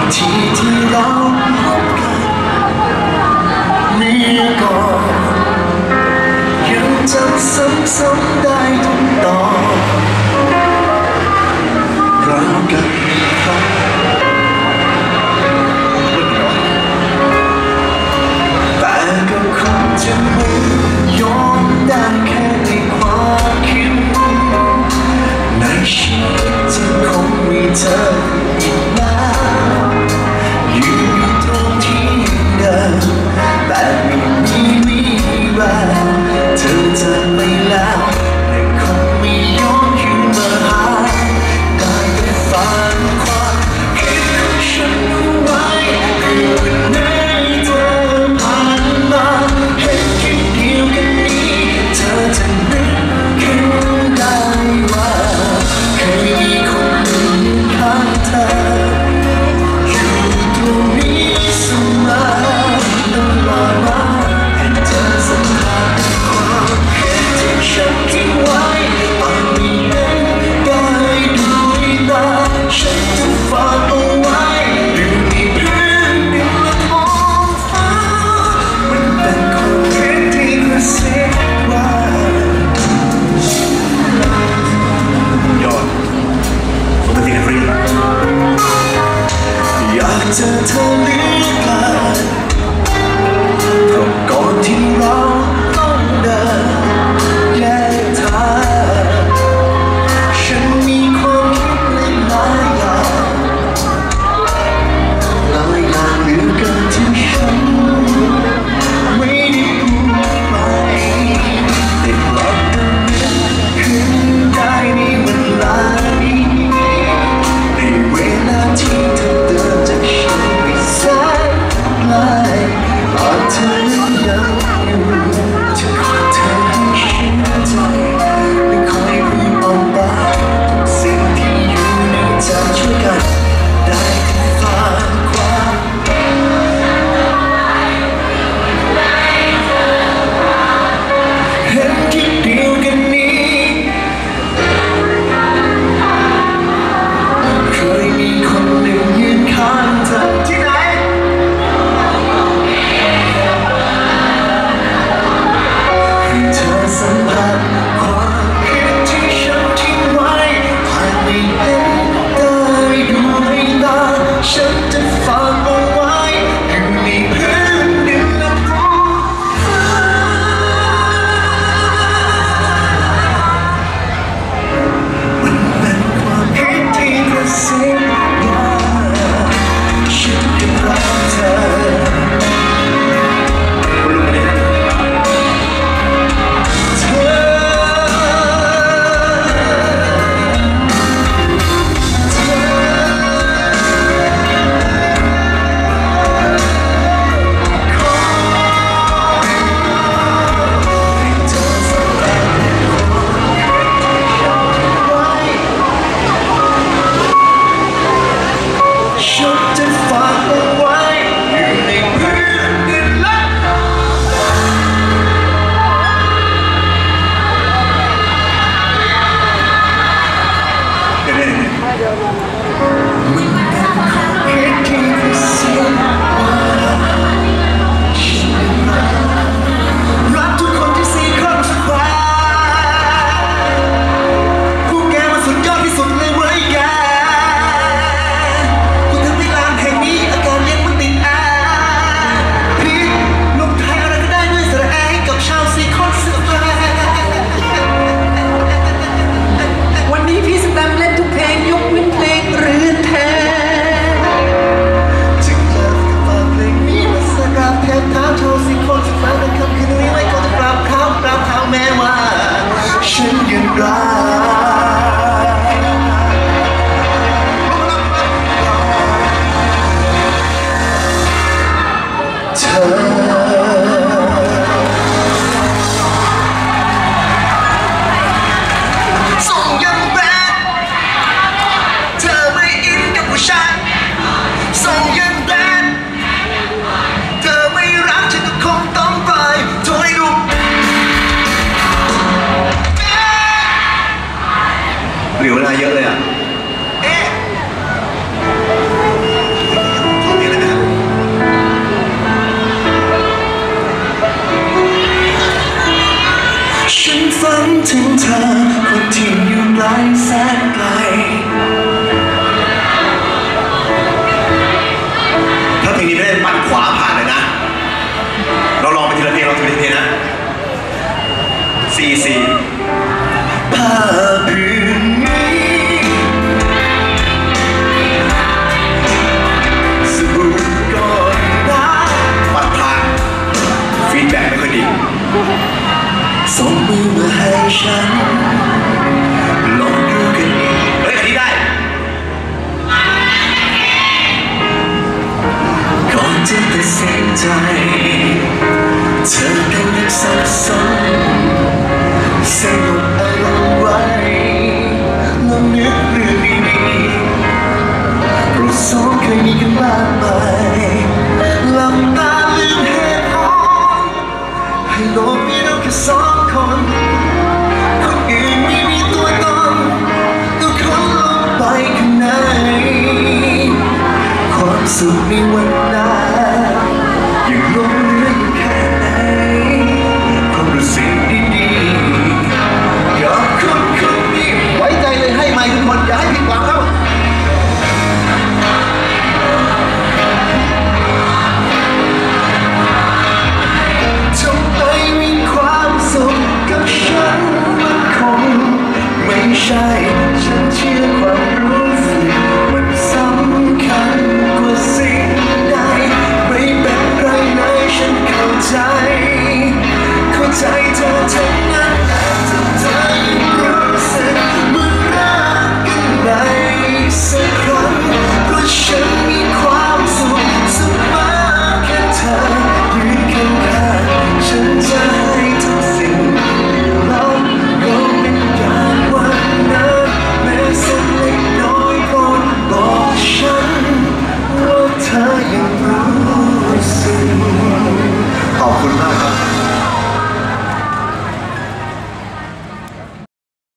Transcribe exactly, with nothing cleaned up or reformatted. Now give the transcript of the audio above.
ที่ที่เราพบกันเมื่อก่อนยังจำซ้ำๆได้ทุกตอนเรากันครับแต่ก็คงจะไม่ยอมได้แค่ในความคิดในชีวิตจะคงมีเธออีกแล้วยืนอยู่ตรงที่เดิมแต่ไม่มีวี่แววเธอจะไม่แล้วและคงไม่ย้อนคืนมาหาได้แต่ฝันความคิดของฉันไว้คือวันไหนเธอผ่านมาเห็นแค่เดียวกันนี้เธอจะนึกขึ้นได้ว่าเคยมีคนหนึ่งข้างเธออยู่ตรงนี้เสมอตลอดมาให้เธอสัมผัสความคิดที่ฉันทิ้งไว้อาจไม่เห็นได้ด้วยตาฉันจะฝากเอาไว้อยู่ในพื้นดินและท้องฟ้ามันเป็นความคิดที่กระซิบว่า ยอดผมเป็นสิ่งที่อยากเจอเธอเหลือเกินเพราะก่อนที่เราต้องเดินแยกทางฉันมีความคิดหลายอย่างหลายอย่างเหลือเกินที่ฉันไม่ได้พูดไปแต่กลับต้องนึกขึ้นได้ในเวลานี้ในเวลาที่เธอเดินจากฉันไปแสนไกลซีซีผ้าผืนนี้สบู่ก่อนน้ำปัดผ่านฟีดแบ็กไม่ค่อยดีส่งมือมาให้ฉันลองดูกันอีกเฮ้ยอันนี้ได้ก่อนจะตัดสินใจเธอก็ยังสับสนสงบอารมณ์ไว้แล้วนึกเรื่องดีๆเราสองเคยมีกันมากมายหลับตาลืมเหตุผลให้โลกมีเราแค่สองคนคนอื่นไม่มีตัวตนต้องค้นลงไปข้างในความสุขในวันนั้น